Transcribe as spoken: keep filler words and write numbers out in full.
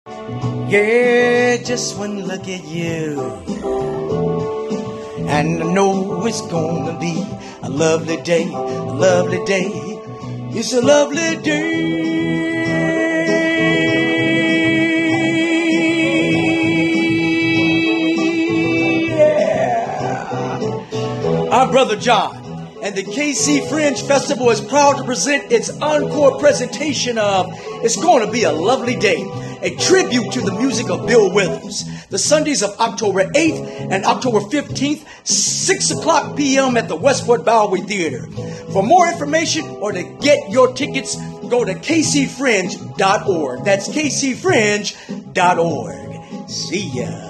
Yeah, just one look at you, and I know it's gonna be a lovely day, a lovely day. It's a lovely day. Yeah. Our brother John and the K C Fringe Festival is proud to present its encore presentation of It's Gonna Be a Lovely Day, a tribute to the music of Bill Withers. The Sundays of October eighth and October fifteenth, six o'clock p.m. at the Westport Bowery Theater. For more information or to get your tickets, go to k c fringe dot org. That's k c fringe dot org. See ya.